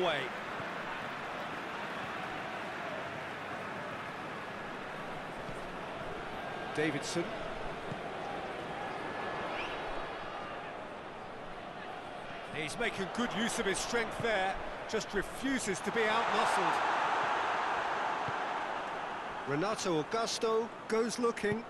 away. Davidson. He's making good use of his strength there, just refuses to be outmuscled. Renato Augusto goes looking.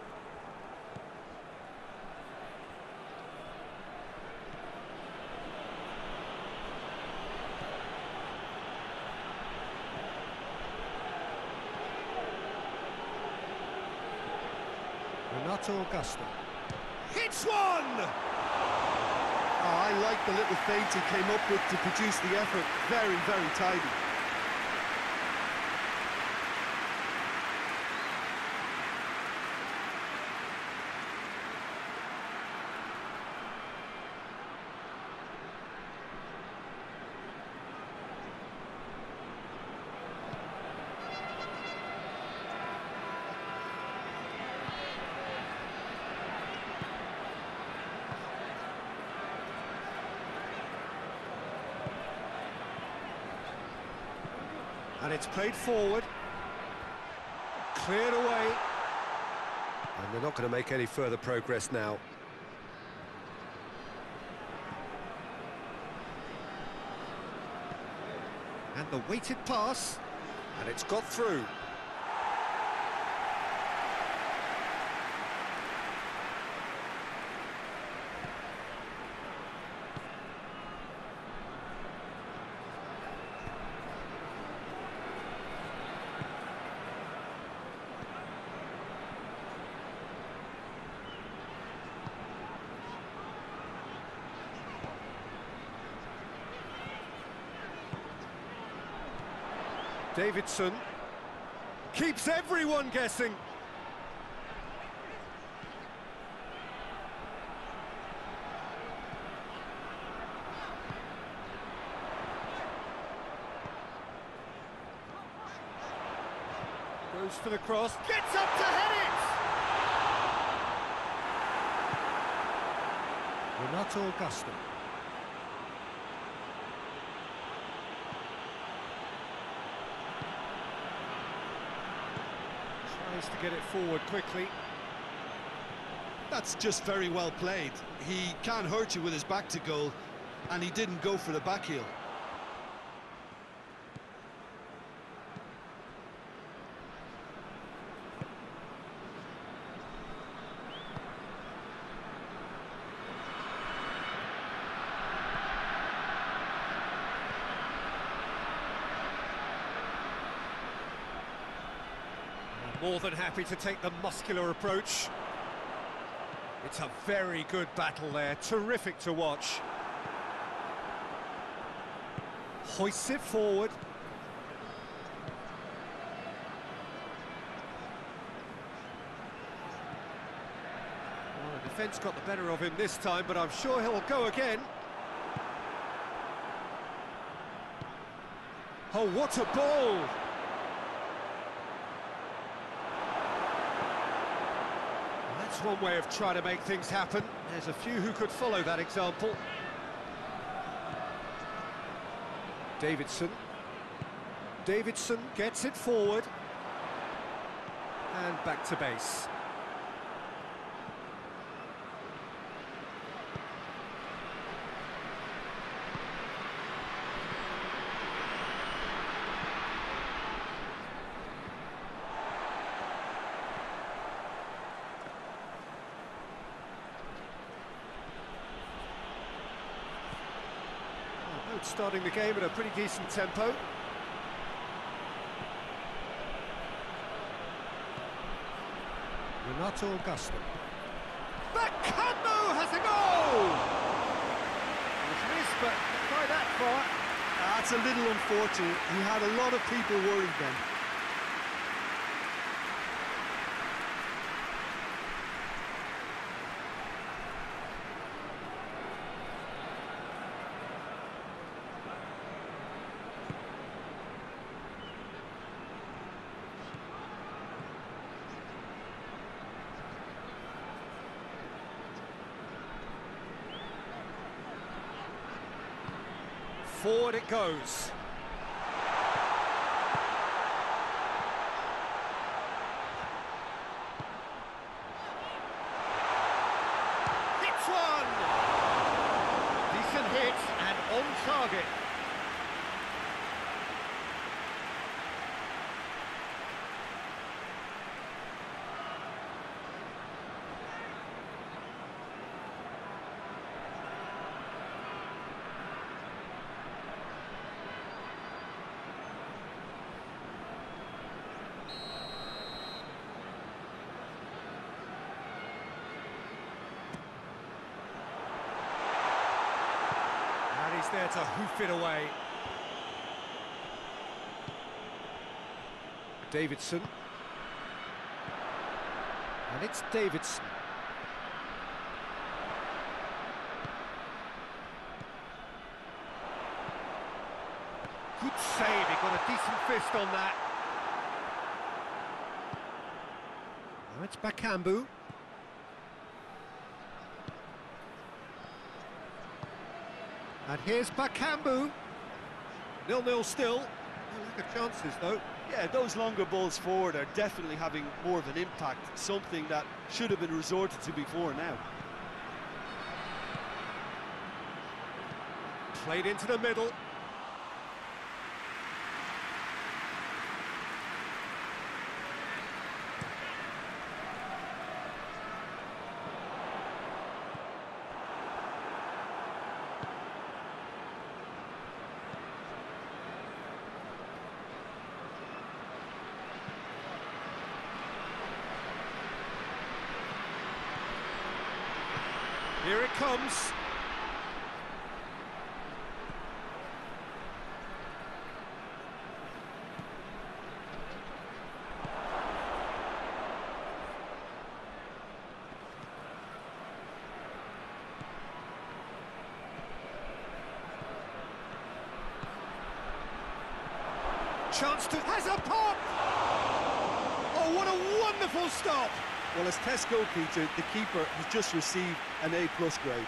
Renato Augusto. Hits one! Oh, I like the little feint he came up with to produce the effort. Very, very tidy. And it's played forward. Cleared away. And they're not going to make any further progress now. And the weighted pass. And it's got through. Davidson keeps everyone guessing. Goes for the cross, gets up to head it! Renato Augusto. To get it forward quickly. That's just very well played. He can't hurt you with his back to goal, and he didn't go for the back heel. More than happy to take the muscular approach. It's a very good battle there, terrific to watch. Hoists it forward. Well, the defence got the better of him this time, but I'm sure he'll go again. Oh, what a ball! That's one way of trying to make things happen. There's a few who could follow that example. Davidson. Davidson gets it forward. And back to base. Starting the game at a pretty decent tempo. Renato Augusto. Baccano has a goal! It was missed, but not quite that far. That's a little unfortunate. He had a lot of people worried then. Forward it goes. to hoof it away. Davidson. And it's Davidson. Good save, he got a decent fist on that. Now it's Bakambu. And here's Bakambu. 0-0 still. No lack of chances though. Yeah, those longer balls forward are definitely having more of an impact, something that should have been resorted to before now. Played into the middle. Here it comes. Chance to... has a pop! Oh, what a wonderful stop! Well, as Tesco, Peter, the keeper has just received an A+ grade.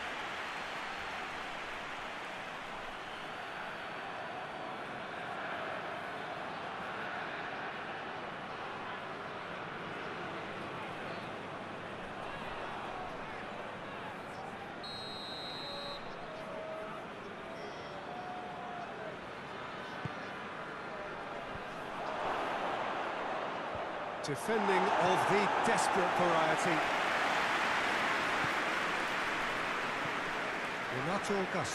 Defending of the desperate variety. Renato Augusto.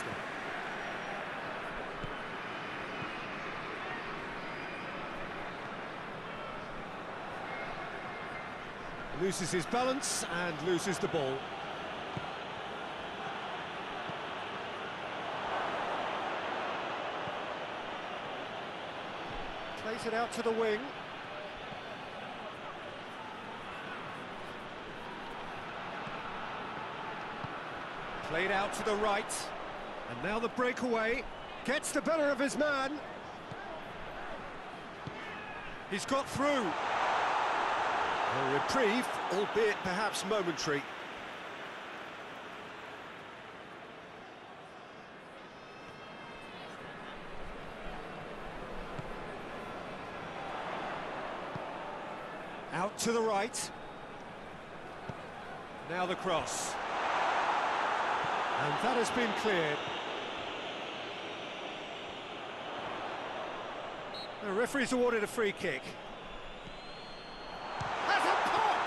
Loses his balance and loses the ball. Plays it out to the wing. Played out to the right, and now the breakaway gets the better of his man. He's got through. A reprieve, albeit perhaps momentary. Out to the right. Now the cross. And that has been cleared. The referee's awarded a free kick. That's a pop!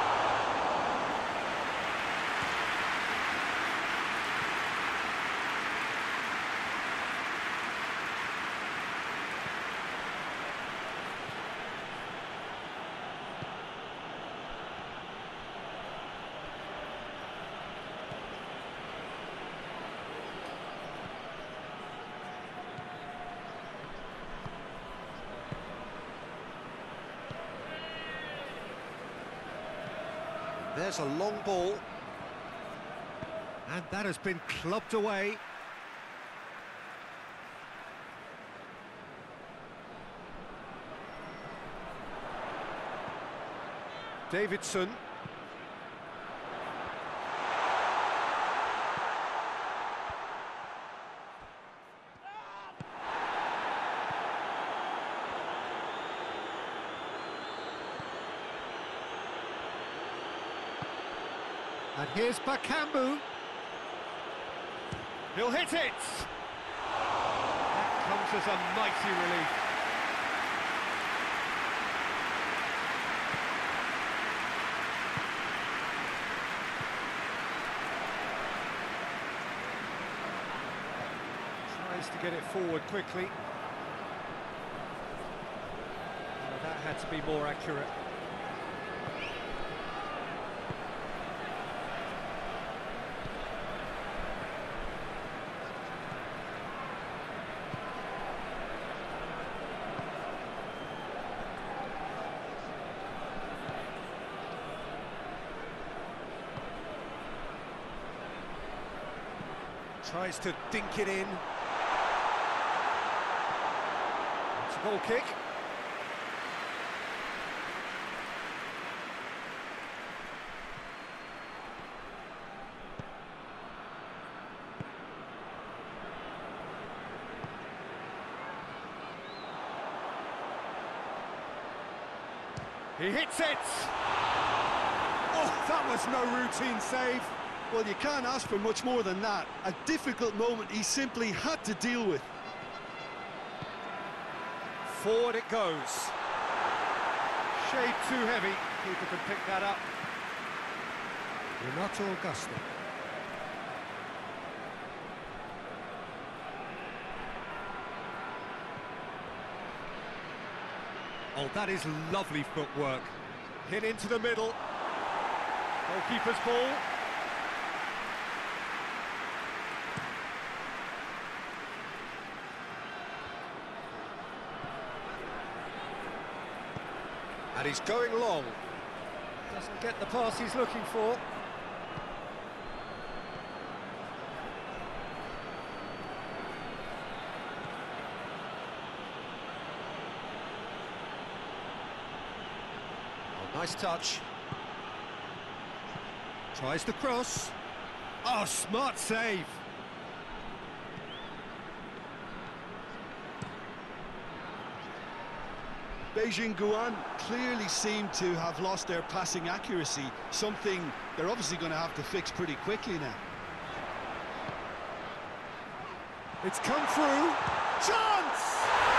There's a long ball. And that has been clubbed away. Davidson. And here's Bakambu. He'll hit it! That comes as a mighty relief. Tries to get it forward quickly. Well, that had to be more accurate. Tries to dink it in. It's a goal kick. He hits it! Oh, that was no routine save. Well, you can't ask for much more than that. A difficult moment he simply had to deal with. Forward it goes. Shade too heavy. Keeper can pick that up. Renato Augusto. Oh, that is lovely footwork. Hit into the middle. Goalkeeper's ball. And he's going long. Doesn't get the pass he's looking for. Nice touch. Tries the cross. Oh, smart save. Beijing Guoan clearly seem to have lost their passing accuracy, something they're obviously going to have to fix pretty quickly now. It's come through. Chance!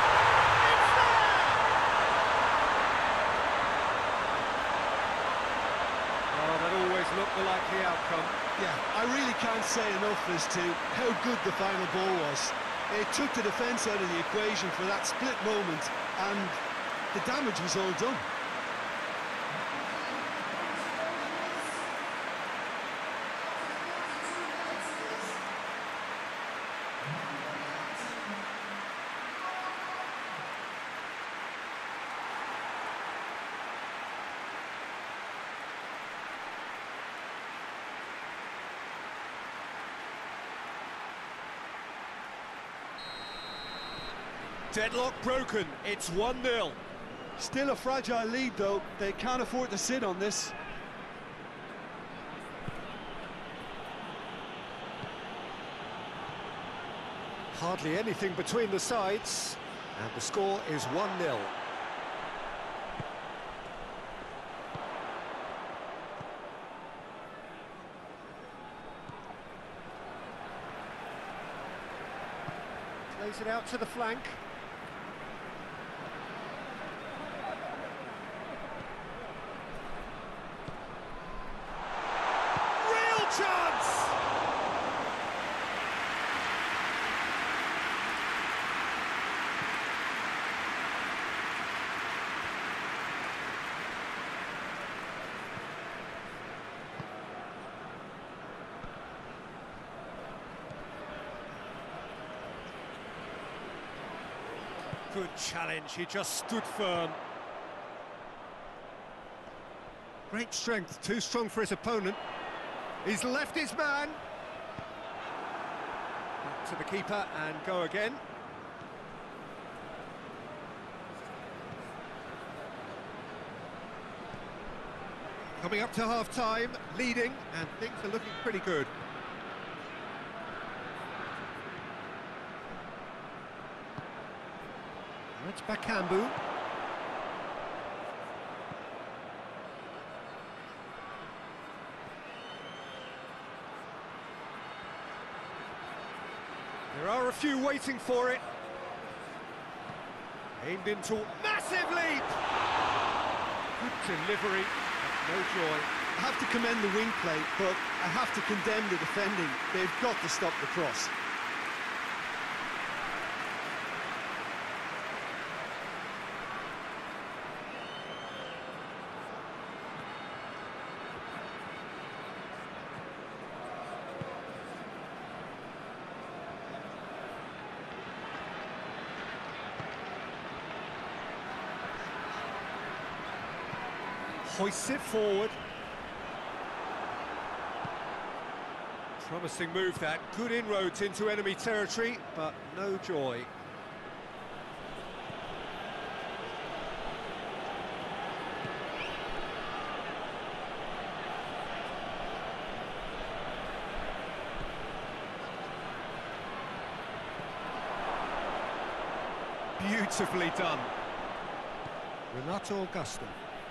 Look the likely outcome. Yeah, I really can't say enough as to how good the final ball was. It took the defence out of the equation for that split moment, and the damage was all done. Deadlock broken, it's 1-0. Still a fragile lead though, they can't afford to sit on this. Hardly anything between the sides, and the score is 1-0. Plays it out to the flank. Chance! Good challenge, he just stood firm. Great strength, too strong for his opponent. He's left his man. Back to the keeper and go again. Coming up to half-time, leading, and things are looking pretty good. That's Bakambu. There are a few waiting for it. Aimed into massive leap. Good delivery, but no joy. I have to commend the wing play, but I have to condemn the defending. They've got to stop the cross. Hoists it forward. Promising move that, good inroads into enemy territory, but no joy. Beautifully done. Renato Augusto.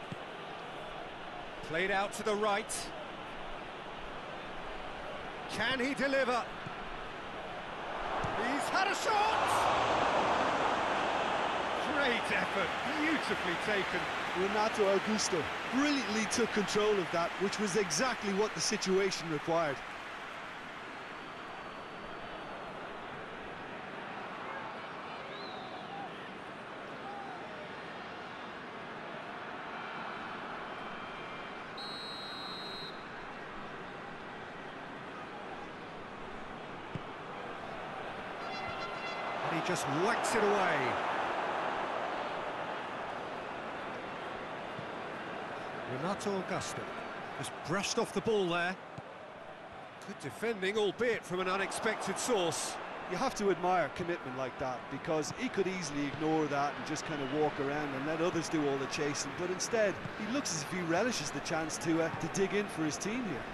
Played out to the right. Can he deliver? He's had a shot! Great effort, beautifully taken. Renato Augusto brilliantly took control of that, which was exactly what the situation required. And he just whacks it away. Renato Augusto just brushed off the ball there. Good defending, albeit from an unexpected source. You have to admire commitment like that, because he could easily ignore that and just kind of walk around and let others do all the chasing, but instead he looks as if he relishes the chance to dig in for his team here.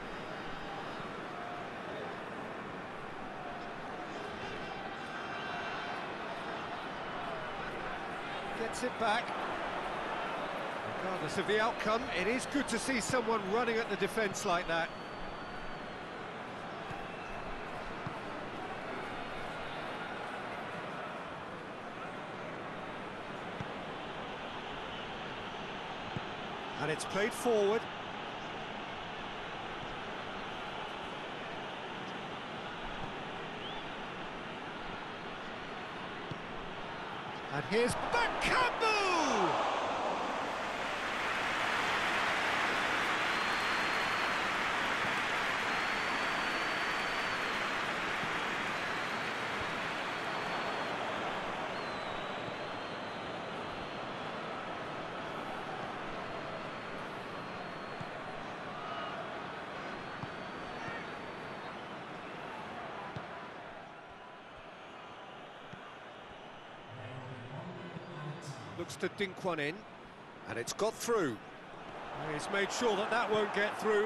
Gets it back. Regardless of the outcome, it is good to see someone running at the defence like that. And it's played forward. And here's Bakambu! Looks to dink one in, and it's got through. He's made sure that that won't get through.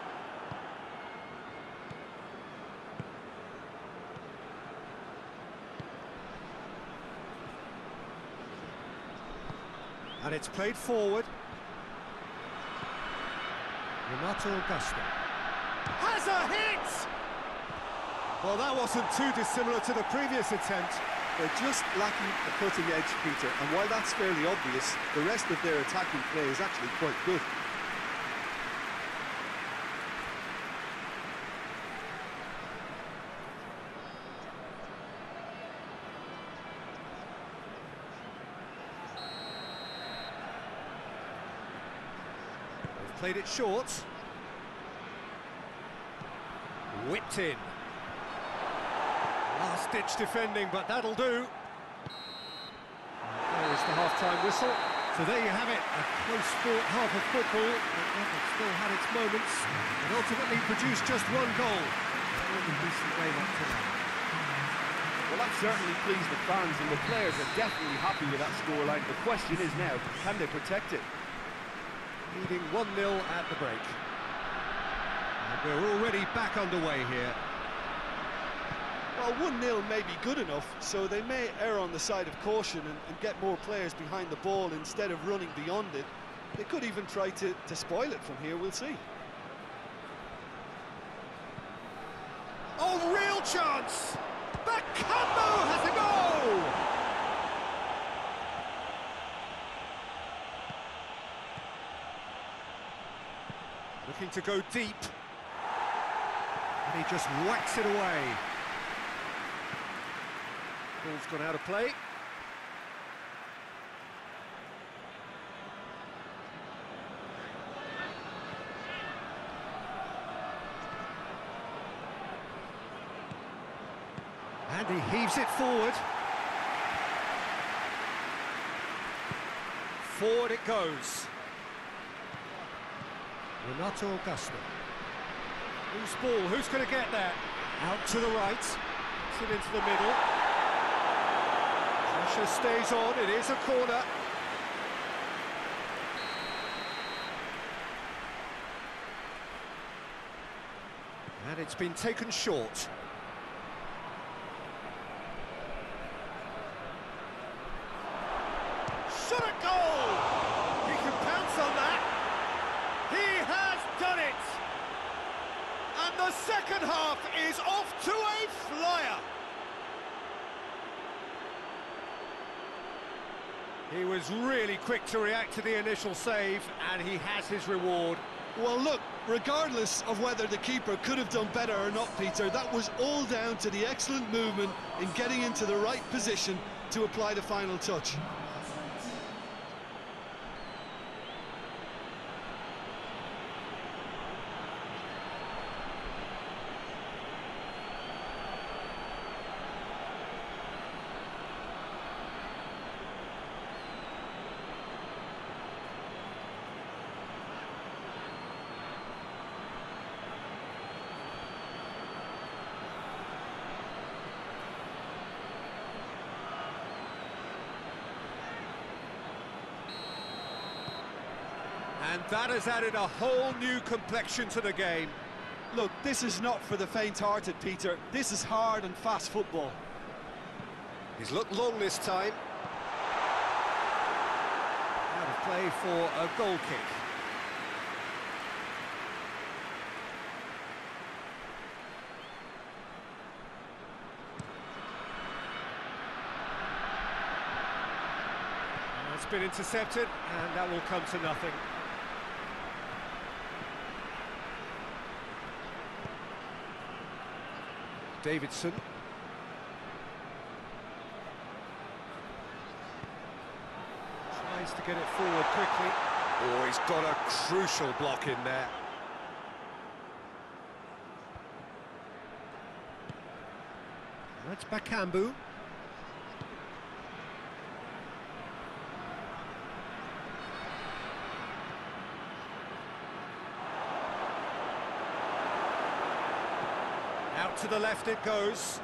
And it's played forward. Renato Augusto has a hit! Well, that wasn't too dissimilar to the previous attempt. They're just lacking a cutting edge, Peter, and while that's fairly obvious, the rest of their attacking play is actually quite good. They've played it short. Whipped in. Last-ditch defending, but that'll do. There's the half-time whistle. So there you have it, a close-fought half of football, but one that still had its moments, and ultimately produced just one goal. A decent game up to now. Well, that certainly pleased the fans, and the players are definitely happy with that scoreline. The question is now, can they protect it? Leading 1-0 at the break. And we're already back underway here. Well, 1-0 may be good enough, so they may err on the side of caution and get more players behind the ball instead of running beyond it. They could even try to spoil it from here, we'll see. Oh, real chance! Bakambu has a goal! Looking to go deep. And he just whacks it away. Ball's gone out of play. And he heaves it forward. Forward it goes. Renato Augusto. Loose ball, who's going to get there? Out to the right, puts it into the middle. Pressure stays on, it is a corner. And it's been taken short. Shot at goal! He can pounce on that. He has done it! And the second half is off to a flyer. He was really quick to react to the initial save, and he has his reward. Well, look, regardless of whether the keeper could have done better or not, Peter, that was all down to the excellent movement in getting into the right position to apply the final touch. And that has added a whole new complexion to the game. Look, this is not for the faint-hearted, Peter. This is hard and fast football. He's looked long this time. Out of play for a goal kick. It's been intercepted, and that will come to nothing. Davidson. Tries to get it forward quickly. Oh, he's got a crucial block in there. That's Bakambu. Out to the left it goes.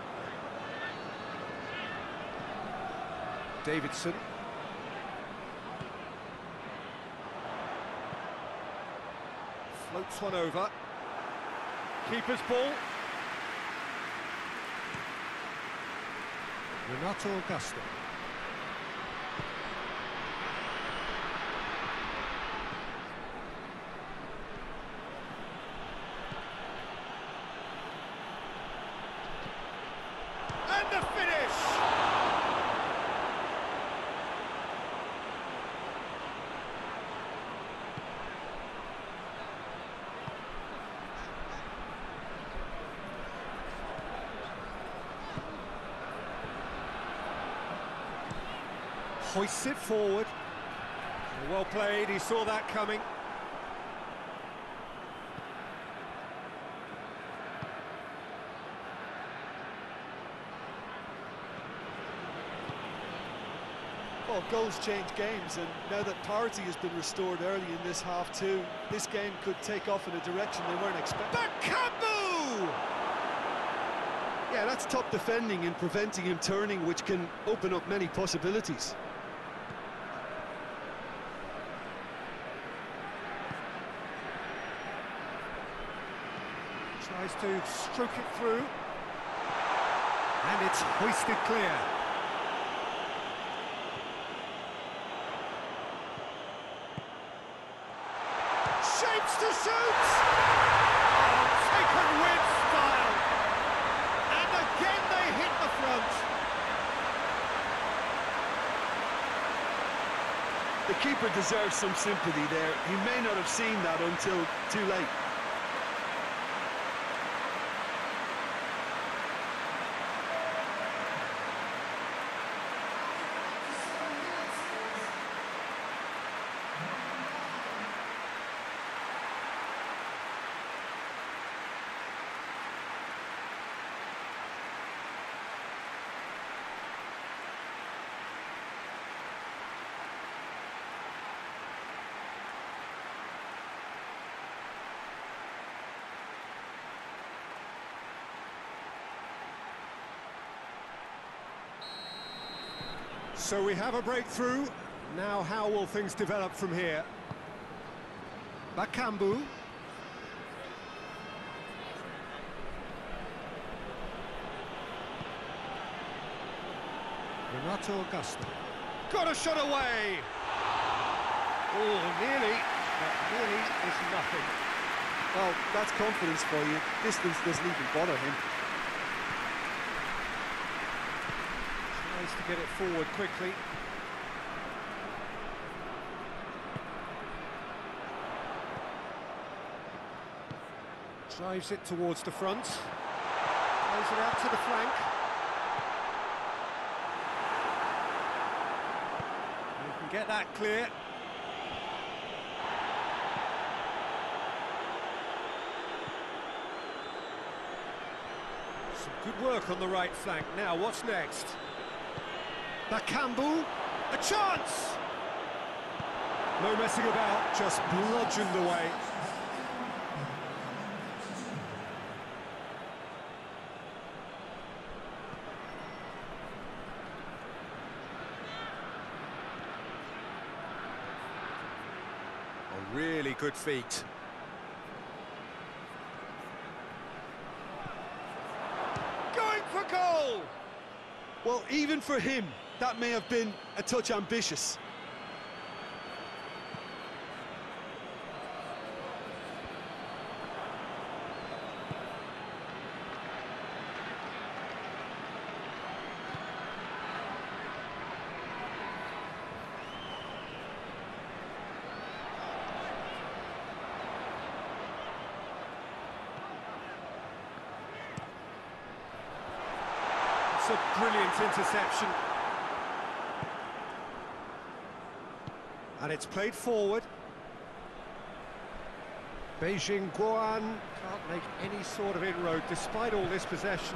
Davidson. Floats one over. Keeper's ball. Renato Augusto. And the finish! Hoists it forward. Well played, he saw that coming. Well, goals change games, and now that parity has been restored early in this half too, this game could take off in a direction they weren't expecting. Bakambu! Yeah, that's top defending and preventing him turning, which can open up many possibilities. Tries to stroke it through. And it's hoisted clear. Shapes to shoot! Oh, taken with style! And again they hit the front. The keeper deserves some sympathy there. He may not have seen that until too late. So we have a breakthrough. Now how will things develop from here? Bakambu. Renato Augusto. Got a shot away! Oh, nearly, but nearly is nothing. Well, that's confidence for you. Distance doesn't even bother him. Tries to get it forward quickly. Drives it towards the front. Plays it out to the flank. You can get that clear. Some good work on the right flank. Now, what's next? Bakambu, a chance! No messing about, just bludgeoned away. A really good feat. Going for goal! Well, even for him, that may have been a touch ambitious. It's a brilliant interception. And it's played forward. Beijing Guoan can't make any sort of inroad despite all this possession.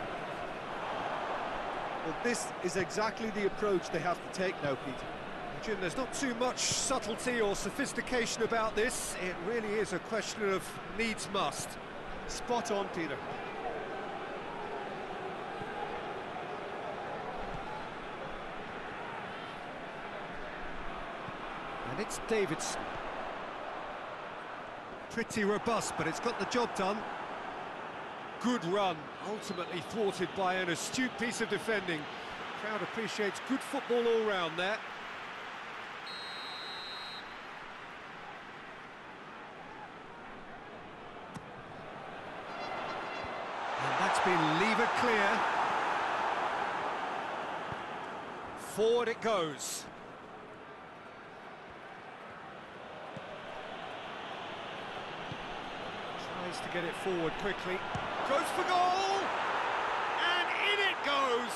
Well, this is exactly the approach they have to take now, Peter. Jim, there's not too much subtlety or sophistication about this. It really is a question of needs must. Spot on, Peter. And it's Davidson. Pretty robust, but it's got the job done. Good run, ultimately thwarted by an astute piece of defending. Crowd appreciates good football all round there. And that's been levered clear. Forward it goes. Tries to get it forward quickly. Goes for goal! And in it goes!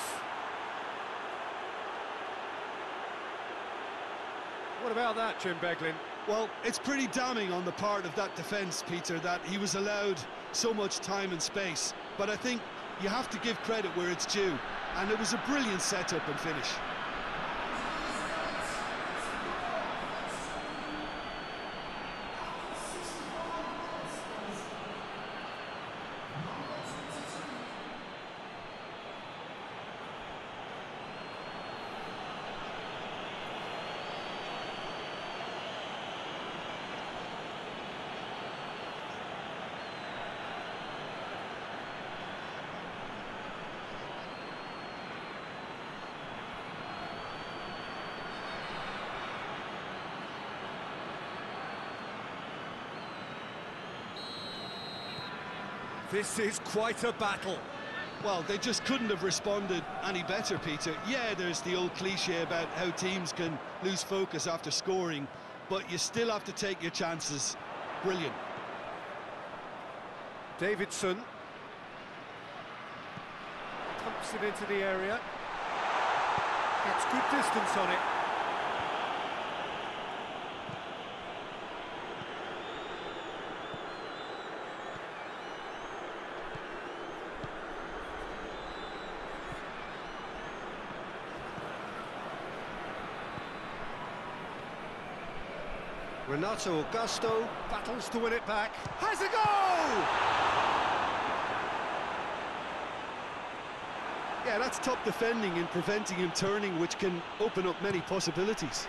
What about that, Jim Beglin? Well, it's pretty damning on the part of that defence, Peter, that he was allowed so much time and space. But I think you have to give credit where it's due. And it was a brilliant setup and finish. This is quite a battle. Well, they just couldn't have responded any better, Peter. Yeah, there's the old cliche about how teams can lose focus after scoring, but you still have to take your chances. Brilliant. Davidson. Pumps it into the area. Gets good distance on it. Renato Augusto battles to win it back. Has a goal! Yeah, that's top defending and preventing him turning, which can open up many possibilities.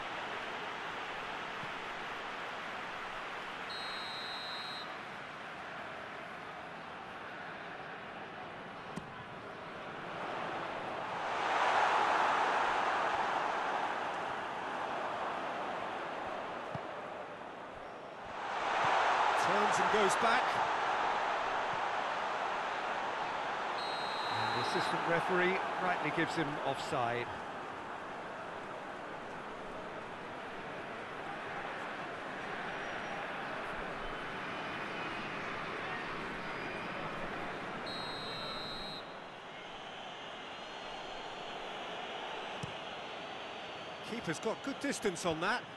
Turns and goes back. And the assistant referee rightly gives him offside. Keeper's got good distance on that.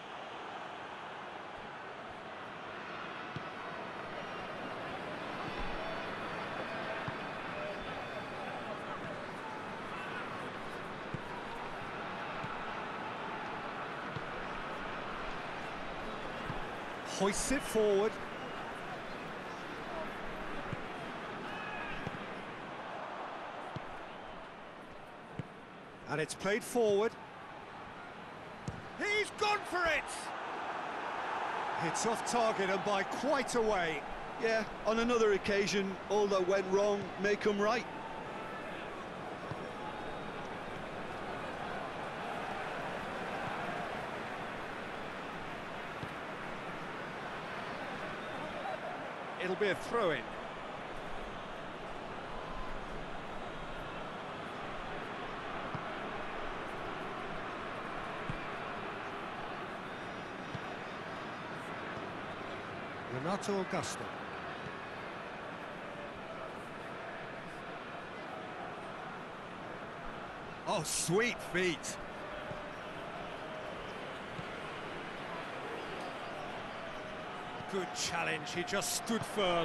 Hoists it forward. And it's played forward. He's gone for it! It's off target and by quite a way. Yeah, on another occasion, all that went wrong may come right. It'll be a throw-in. Renato Augusto. Oh, sweet feet. Good challenge, he just stood firm.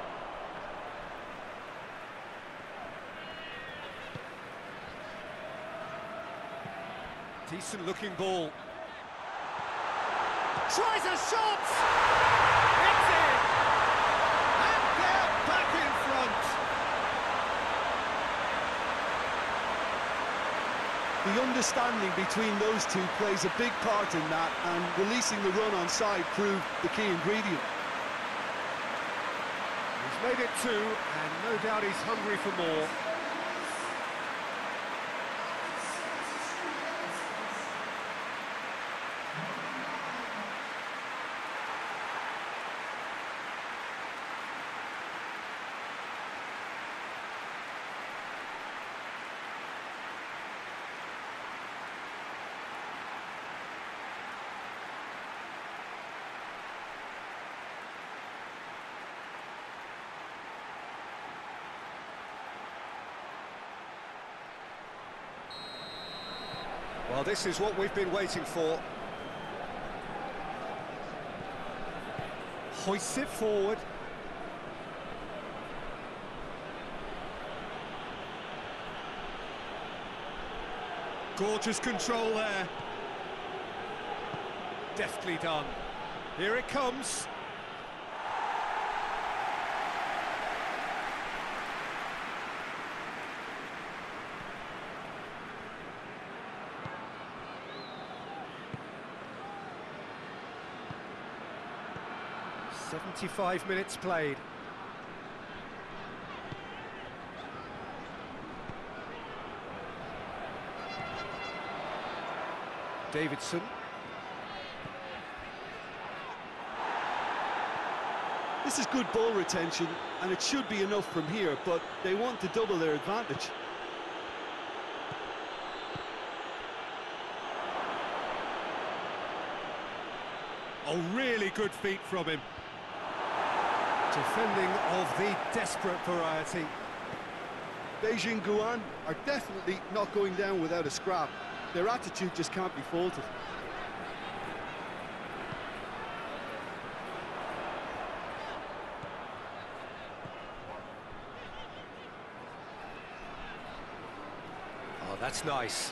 Decent looking ball. Tries a shot! It's in! And they're back in front! The understanding between those two plays a big part in that, and releasing the run on side proved the key ingredient. He's made it two, and no doubt he's hungry for more. Well, this is what we've been waiting for. Hoists it forward. Gorgeous control there. Deftly done. Here it comes. "75 minutes played. Davidson. This is good ball retention, and it should be enough from here, but they want to double their advantage. Oh, really good feet from him. Defending of the desperate variety. Beijing Guoan are definitely not going down without a scrap. Their attitude just can't be faulted. Oh, that's nice.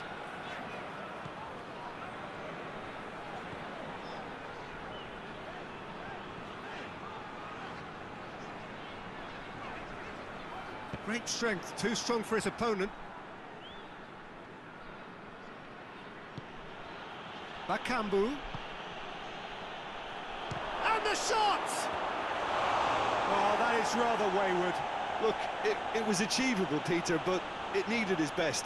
Great strength, too strong for his opponent. Bakambu. And the shot! Oh, that is rather wayward. Look, it was achievable, Peter, but it needed his best.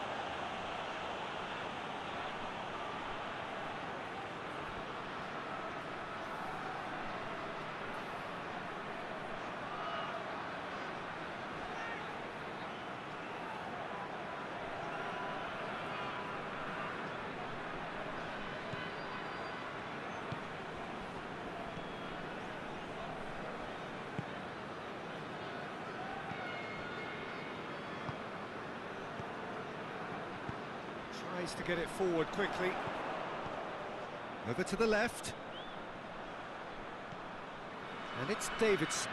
Tries to get it forward quickly. Over to the left. And it's Davidson.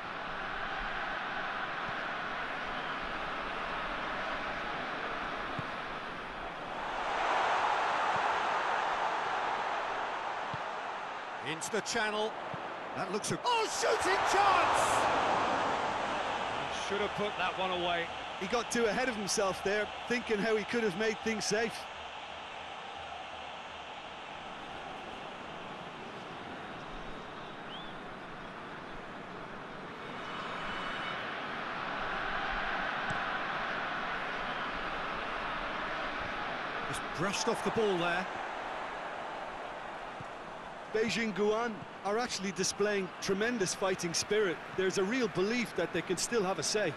Into the channel. That looks a... Oh, shooting chance! Should have put that one away. He got too ahead of himself there, thinking how he could have made things safe. Just brushed off the ball there. Beijing Guoan are actually displaying tremendous fighting spirit. There's a real belief that they can still have a say.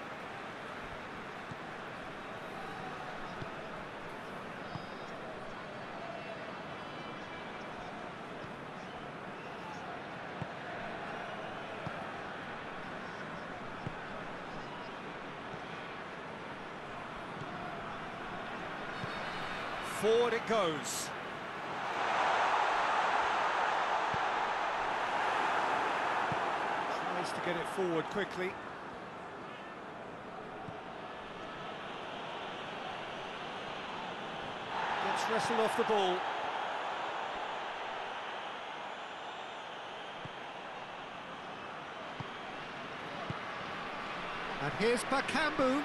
Forward it goes. Tries to get it forward quickly. Gets wrestled off the ball. And here's Bakambu.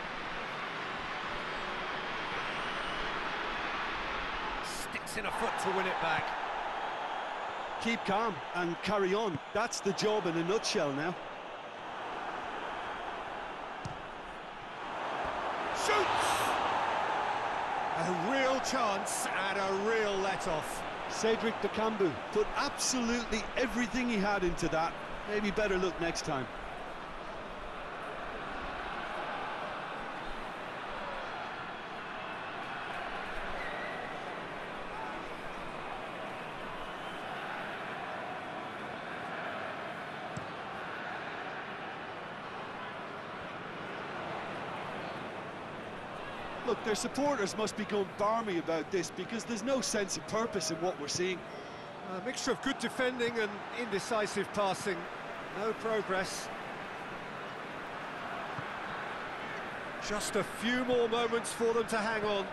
Sticks in a foot to win it back. Keep calm and carry on. That's the job in a nutshell now. Shoots! A real chance and a real let-off. Cedric Bakambu put absolutely everything he had into that. Maybe better luck next time. Look, their supporters must be going barmy about this because there's no sense of purpose in what we're seeing. A mixture of good defending and indecisive passing. No progress. Just a few more moments for them to hang on.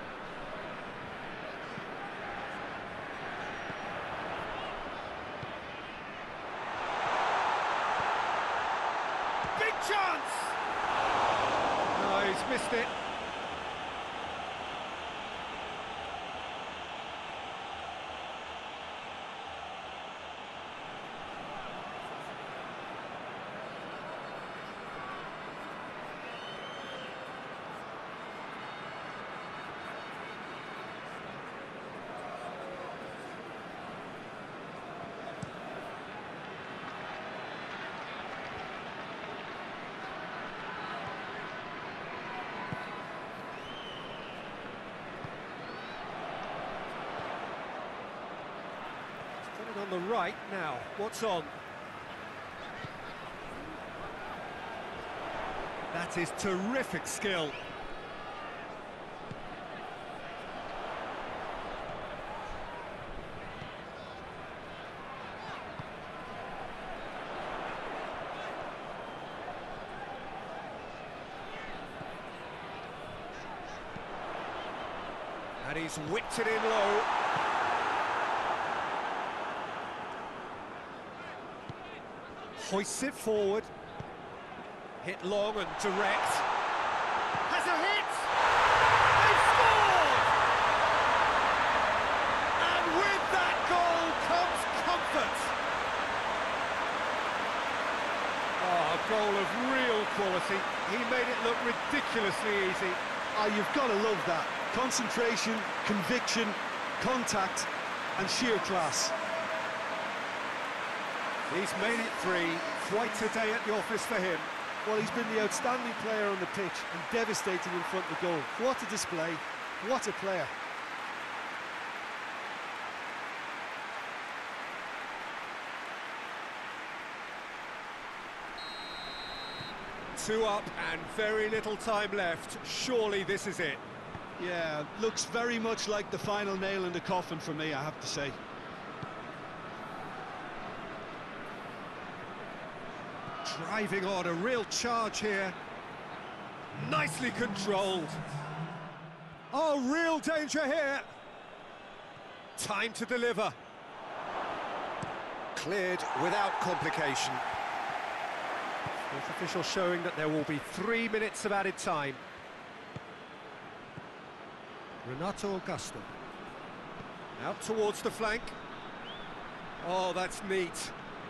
Big chance! No, he's missed it. On the right now, what's on? That is terrific skill. And he's whipped it in low. Hoists it forward. Hit long and direct. Has a hit! They've scored! And with quality. He made it look ridiculously easy. Ah, you've got to love that. Concentration, conviction, contact, and sheer class. He's made it 3. Quite a day at the office for him. Well, he's been the outstanding player on the pitch and devastating in front of the goal. What a display, what a player. Two up and very little time left. Surely this is it. Yeah, looks very much like the final nail in the coffin for me, I have to say. Driving on, a real charge here. Nicely controlled. Oh, real danger here. Time to deliver. Cleared without complication. Fourth official showing that there will be 3 minutes of added time. Renato Augusto. Out towards the flank. Oh, that's neat.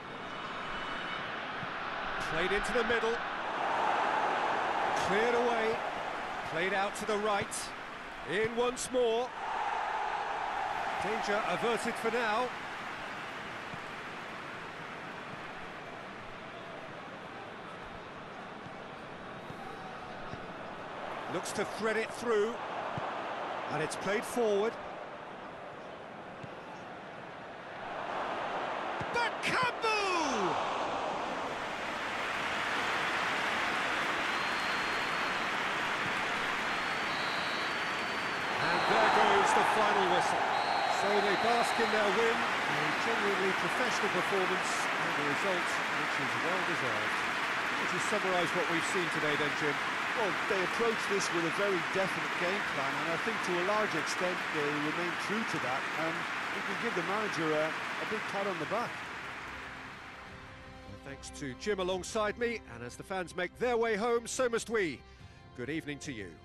Played into the middle. Cleared away. Played out to the right. In once more. Danger averted for now. Looks to thread it through. And it's played forward. Bakambu! And there goes the final whistle. So they bask in their win, a genuinely professional performance, and the result which is well deserved. Would you summarise what we've seen today then, Jim? Well, they approached this with a very definite game plan, and I think to a large extent they remain true to that, and we can give the manager a big pat on the back. Well, thanks to Jim alongside me, and as the fans make their way home, so must we. Good evening to you.